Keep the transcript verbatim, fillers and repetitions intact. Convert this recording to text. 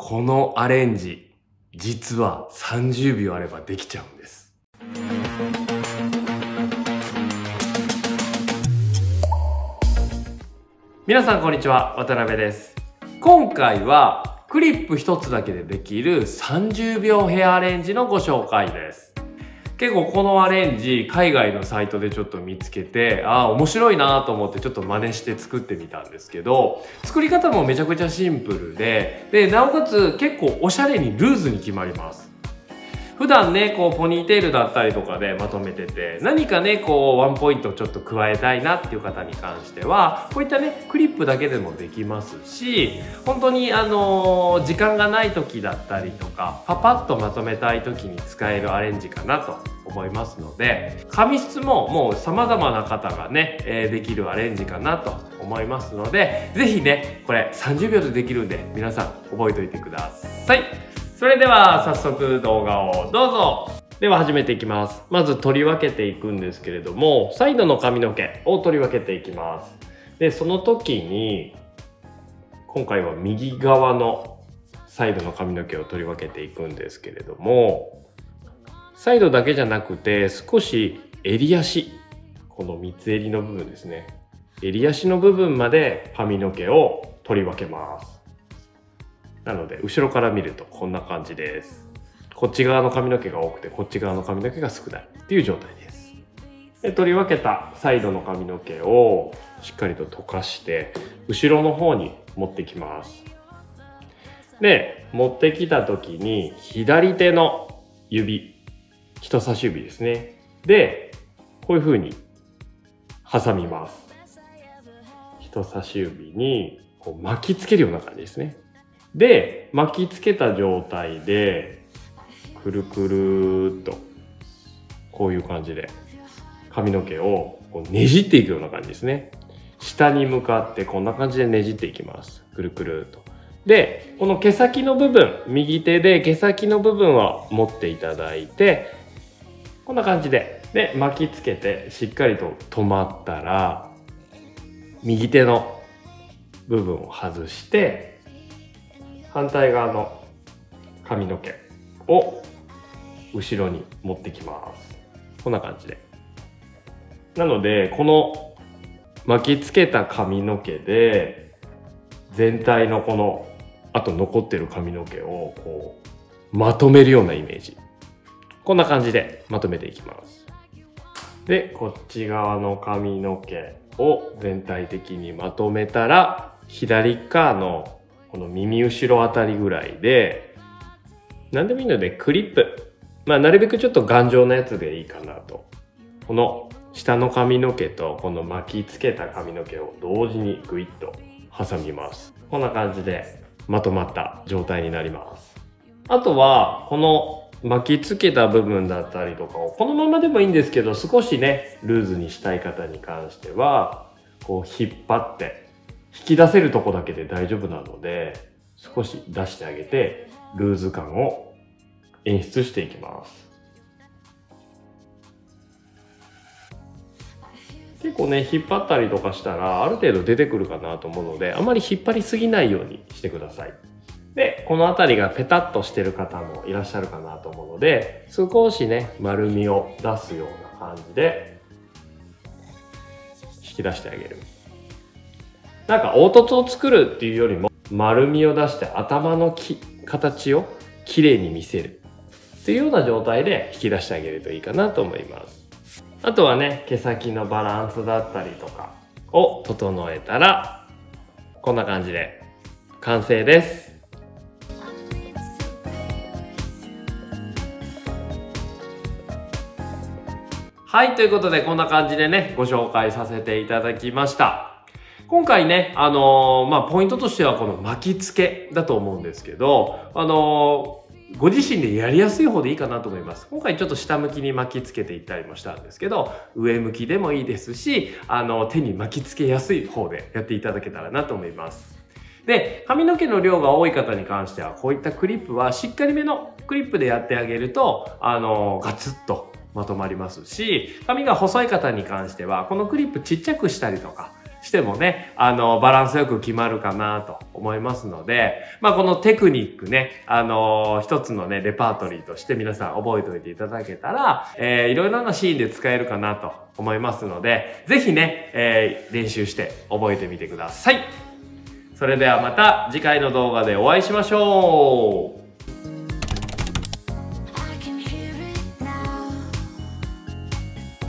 このアレンジ、実はさんじゅうびょうあればできちゃうんです。皆さんこんにちは、渡辺です。今回はクリップ一つだけでできるさんじゅうびょうヘアアレンジのご紹介です。結構このアレンジ海外のサイトでちょっと見つけて、ああ面白いなと思ってちょっと真似して作ってみたんですけど、作り方もめちゃくちゃシンプルで、でなおかつ結構おしゃれにルーズに決まります。普段ねこうポニーテールだったりとかでまとめてて、何かねこうワンポイントちょっと加えたいなっていう方に関してはこういったねクリップだけでもできますし、本当にあのー、時間がない時だったりとかパパッとまとめたい時に使えるアレンジかなと思いますので、髪質ももう様々な方がね、えー、できるアレンジかなと思いますので、是非ねこれさんじゅうびょうでできるんで皆さん覚えておいてください。それでは早速動画をどうぞ。では始めていきます。まず取り分けていくんですけれども、サイドの髪の毛を取り分けていきます。でその時に今回は右側のサイドの髪の毛を取り分けていくんですけれども、サイドだけじゃなくて少し襟足、この三つ襟の部分ですね、襟足の部分まで髪の毛を取り分けます。なので後ろから見るとこんな感じです。こっち側の髪の毛が多くてこっち側の髪の毛が少ないっていう状態です。で取り分けたサイドの髪の毛をしっかりと溶かして後ろの方に持ってきます。で持ってきた時に左手の指、人差し指ですね、でこういう風に挟みます。人差し指にこう巻きつけるような感じですね。で巻きつけた状態でくるくるっとこういう感じで髪の毛をこうねじっていくような感じですね。下に向かってこんな感じでねじっていきます。くるくるっと。でこの毛先の部分、右手で毛先の部分は持っていただいてこんな感じでで巻きつけてしっかりと止まったら右手の部分を外して反対側の髪の毛を後ろに持ってきます。こんな感じで。なのでこの巻きつけた髪の毛で全体のこのあと残ってる髪の毛をこうまとめるようなイメージ。こんな感じでまとめていきます。でこっち側の髪の毛を全体的にまとめたら左側のこの耳後ろあたりぐらいで何でもいいのでクリップ、まあなるべくちょっと頑丈なやつでいいかなと。この下の髪の毛とこの巻きつけた髪の毛を同時にグイッと挟みます。こんな感じでまとまった状態になります。あとはこの巻きつけた部分だったりとかをこのままでもいいんですけど、少しねルーズにしたい方に関してはこう引っ張って引き出せるとこだけで大丈夫なので少し出してあげてルーズ感を演出していきます。結構ね引っ張ったりとかしたらある程度出てくるかなと思うので、あまり引っ張りすぎないようにしてください。でこの辺りがペタッとしてる方もいらっしゃるかなと思うので、少しね丸みを出すような感じで引き出してあげる。なんか凹凸を作るっていうよりも丸みを出して頭のき形をきれいに見せるっていうような状態で引き出してあげるといいかなと思います。あとはね毛先のバランスだったりとかを整えたらこんな感じで完成です。はい、ということでこんな感じでねご紹介させていただきました。今回ね、あのー、まあ、ポイントとしてはこの巻きつけだと思うんですけど、あのー、ご自身でやりやすい方でいいかなと思います。今回ちょっと下向きに巻きつけていったりもしたんですけど、上向きでもいいですし、あの、手に巻きつけやすい方でやっていただけたらなと思います。で、髪の毛の量が多い方に関しては、こういったクリップはしっかりめのクリップでやってあげると、あのー、ガツッとまとまりますし、髪が細い方に関しては、このクリップちっちゃくしたりとか、 してもね、あの、バランスよく決まるかなと思いますので、まあ、このテクニックね、あの、一つのね、レパートリーとして皆さん覚えておいていただけたら、えー、いろいろなシーンで使えるかなと思いますので、ぜひね、えー、練習して覚えてみてください。それではまた次回の動画でお会いしましょう。